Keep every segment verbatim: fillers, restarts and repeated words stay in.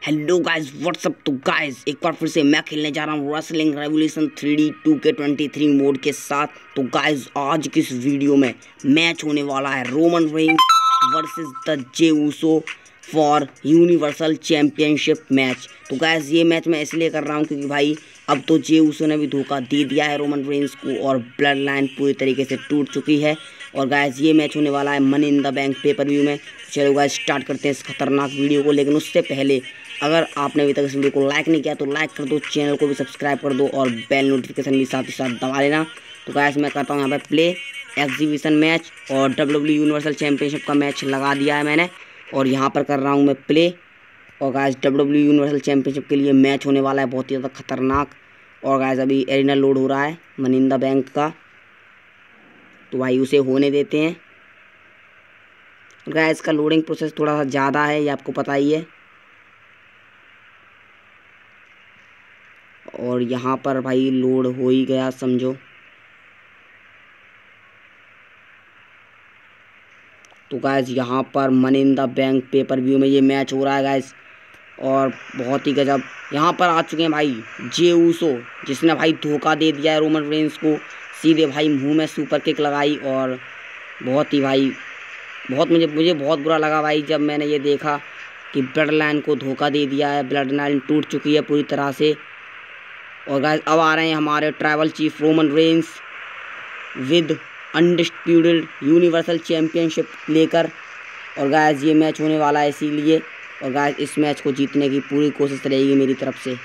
Hello guys, what's up. तो guys एक बार फिर से मैं खेलने जा रहा हूँ wrestling revolution three D two K twenty three mod के साथ। तो गाइस आज की इस वीडियो में मैच होने वाला है Roman Reigns versus the J Uso for universal championship match. तो गाइस ये मैच मैं इसलिए कर रहा हूँ क्योंकि भाई अब तो जे ऊसो ने भी धोखा दे दिया है रोमन रेंज को और ब्लड लाइन पूरी तरीके से टूट चुकी है। और गाइस ये मैच होने वाला है money in the bank pay per view में। चलो गाइस स्टार्ट करते हैं इस खतरनाक वीडियो को, लेकिन उससे पहले अगर आपने अभी तक इस वीडियो को लाइक नहीं किया तो लाइक कर दो, चैनल को भी सब्सक्राइब कर दो और बेल नोटिफिकेशन भी साथ ही साथ दबा लेना। तो गाइस मैं करता हूँ यहाँ पे प्ले एग्जीबिशन मैच और डब्ल्यू डब्ल्यू यूनिवर्सल चैम्पियनशिप का मैच लगा दिया है मैंने और यहाँ पर कर रहा हूँ मैं प्ले। और guys W W universal championship के लिए मैच होने वाला है बहुत ही ज़्यादा खतरनाक। और गाइस अभी एरिना लोड हो रहा है मनी इन द बैंक का, तो भाई उसे होने देते हैं। गाइस का लोडिंग प्रोसेस थोड़ा सा ज़्यादा है, ये आपको पता ही है। और यहाँ पर भाई लोड हो ही गया समझो। तो गाइस यहाँ पर money in the bank pay per view में ये मैच हो रहा है गाइस, और बहुत ही गजब यहाँ पर आ चुके हैं भाई जे ऊसो, जिसने भाई धोखा दे दिया है रोमन रेंज को। सीधे भाई मुंह में सुपर किक लगाई और बहुत ही भाई बहुत मुझे मुझे बहुत बुरा लगा भाई जब मैंने ये देखा कि ब्लड लाइन को धोखा दे दिया है। ब्लड लाइन टूट चुकी है पूरी तरह से। और गाइस अब आ रहे हैं हमारे tribal chief Roman Reigns with undisputed universal championship लेकर। और गाइस ये मैच होने वाला है इसीलिए, और गाइस इस मैच को जीतने की पूरी कोशिश रहेगी मेरी तरफ से।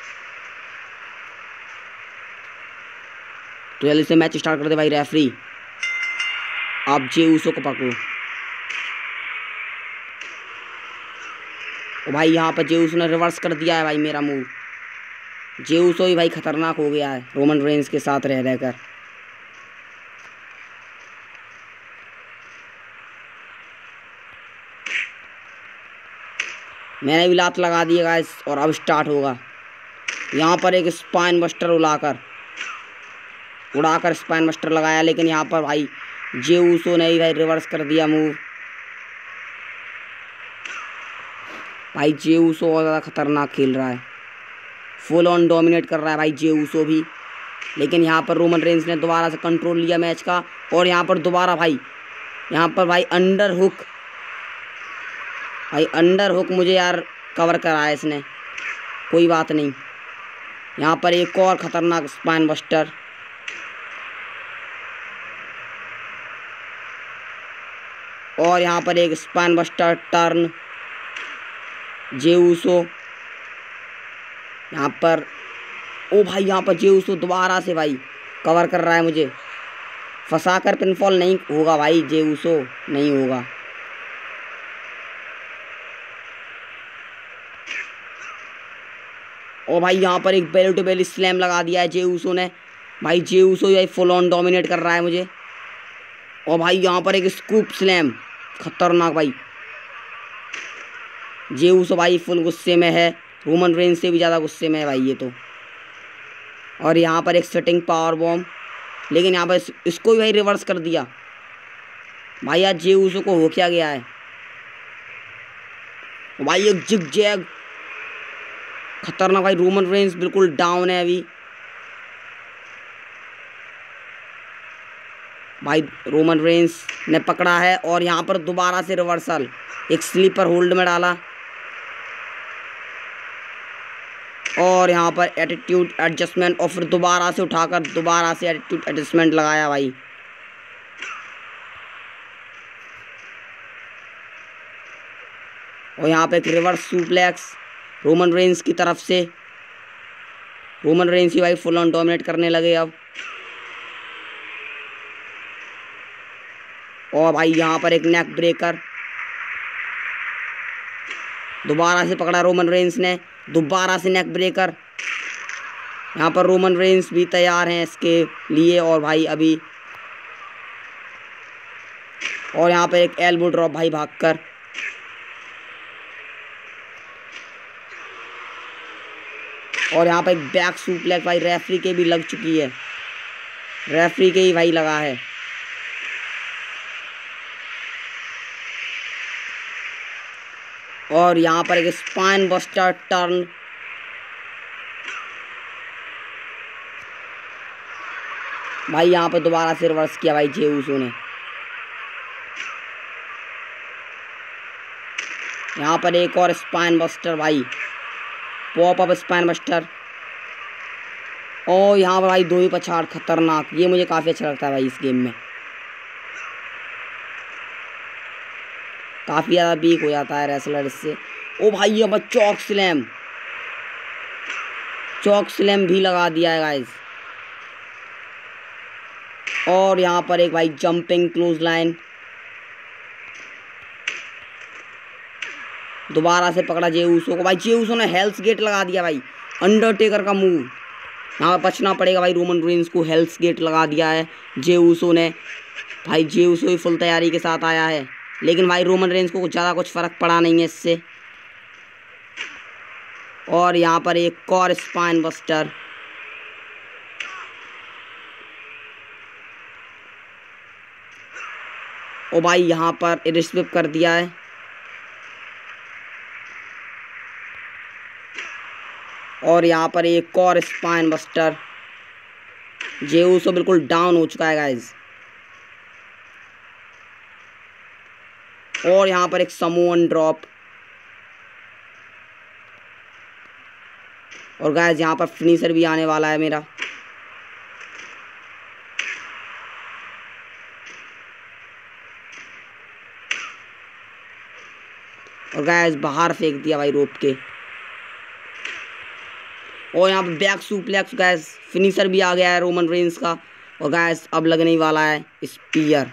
तो जल्दी से मैच स्टार्ट कर दे भाई रेफरी। आप जे ऊसो को पकड़ो। और भाई यहाँ पर जे ऊसो ने रिवर्स कर दिया है भाई मेरा मूव। जे ऊसो ही भाई खतरनाक हो गया है रोमन रेंज के साथ रह रहकर। मैंने भी लात लगा दी है गाइस और अब स्टार्ट होगा। यहाँ पर एक स्पाइन बस्टर उड़ाकर उड़ाकर स्पाइन बस्टर लगाया, लेकिन यहाँ पर भाई जे ऊसो ने ही भाई रिवर्स कर दिया मूव। भाई जे ऊसो और ज़्यादा खतरनाक खेल रहा है, फुल ऑन डोमिनेट कर रहा है भाई जे ऊसो भी। लेकिन यहाँ पर रोमन रेंज ने दोबारा से कंट्रोल लिया मैच का। और यहाँ पर दोबारा भाई यहाँ पर भाई अंडर हुक भाई अंडर हुक मुझे यार कवर करा है इसने, कोई बात नहीं। यहाँ पर एक और ख़तरनाक स्पाइन बस्टर। और यहाँ पर एक spine buster turn J Uso. यहाँ पर ओ भाई यहाँ पर जे ऊसो दोबारा से भाई कवर कर रहा है मुझे। फंसा कर पिनफॉल नहीं होगा भाई, जे ऊसो नहीं होगा। और भाई यहाँ पर एक बेल टू बेल स्लैम लगा दिया है जे ऊसो ने। भाई जे ऊसो भाई फुल ऑन डोमिनेट कर रहा है मुझे। और भाई यहाँ पर एक स्कूप स्लैम खतरनाक भाई। जे ऊसो भाई फुल गुस्से में है, रोमन रेंज से भी ज़्यादा गुस्से में है भाई ये तो। और यहाँ पर एक सेटिंग पावर बॉम्ब, लेकिन यहाँ पर इसको भी भाई रिवर्स कर दिया। भाई आज जे ऊसो को हो क्या गया है। भाई एक जिग जैग खतरनाक भाई, रोमन रेंज बिल्कुल डाउन है अभी। भाई रोमन रेंज ने पकड़ा है और यहाँ पर दोबारा से रिवर्सल, एक स्लीपर होल्ड में डाला। और यहाँ पर एटीट्यूड एडजस्टमेंट और फिर दोबारा से उठाकर दोबारा से एटीट्यूड एडजस्टमेंट लगाया भाई। और यहाँ पे एक रिवर्स सुप्लेक्स रोमन रेंज की तरफ से। रोमन रेंज ही भाई फुल ऑन डोमिनेट करने लगे अब। और भाई यहाँ पर एक नेक ब्रेकर दोबारा से पकड़ा रोमन रेंज ने, दोबारा से नेक ब्रेकर। यहाँ पर रोमन रेंज भी तैयार हैं इसके लिए। और भाई अभी और यहाँ पर एक एल्बो ड्रॉप भाई भागकर। और यहाँ पर एक बैक सुप्लेक्स भाई रेफरी के भी लग चुकी है, रेफरी के ही भाई लगा है। और यहाँ पर एक स्पाइन बस्टर टर्न। भाई यहाँ पर दोबारा से रिवर्स किया भाई जे उसो ने। यहाँ पर एक और स्पाइन बस्टर भाई, पॉप अप स्पाइन बस्टर। और यहाँ पर भाई दो ही पछाड़ खतरनाक, ये मुझे काफ़ी अच्छा लगता है भाई इस गेम में। काफ़ी ज़्यादा वीक हो जाता है रेसलर इससे। ओ भाई ये अब चौक स्लैम, चौक स्लैम भी लगा दिया है गाइस। और यहाँ पर एक भाई जंपिंग क्लोज लाइन, दोबारा से पकड़ा जे उसो को। भाई जे उसो ने हेल्स गेट लगा दिया भाई, अंडरटेकर का मूव। यहाँ पर बचना पड़ेगा भाई, रोमन रेंस को हेल्स गेट लगा दिया है जे उसो ने। भाई जे उसो ही फुल तैयारी के साथ आया है, लेकिन भाई रोमन रेंस को ज़्यादा कुछ फ़र्क पड़ा नहीं है इससे। और यहाँ पर एक और स्पाइन बस्टर। ओ भाई यहाँ पर रिस्विप कर दिया है। और यहाँ पर एक और स्पाइन बस्टर। जे उसो बिल्कुल डाउन हो चुका है गाइज। और यहाँ पर एक समोन ड्रॉप। और गाइज यहाँ पर फिनिशर भी आने वाला है मेरा। और गाइज बाहर फेंक दिया भाई रोप के। और यहाँ पे बैक सुप्लेक्स गाइस, फिनिशर भी आ गया है रोमन रेंस का। और गाइस अब लगने ही वाला है स्पीयर,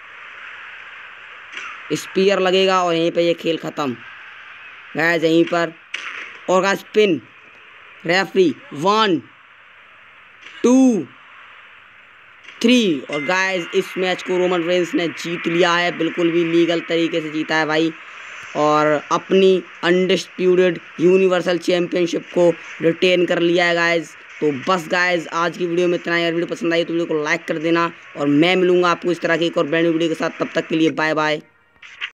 स्पीयर लगेगा और यहीं पे ये खेल ख़त्म गाइस यहीं पर। और guys pin, referee one two three. और गाइस इस मैच को रोमन रेंस ने जीत लिया है, बिल्कुल भी लीगल तरीके से जीता है भाई, और अपनी अनडिस्प्यूटेड यूनिवर्सल चैम्पियनशिप को रिटेन कर लिया है गाइज। तो बस गाइज आज की वीडियो में इतना ही। अगर वीडियो पसंद आई तो वीडियो को लाइक कर देना, और मैं मिलूंगा आपको इस तरह की एक और ब्रांड वीडियो के साथ। तब तक के लिए बाय बाय।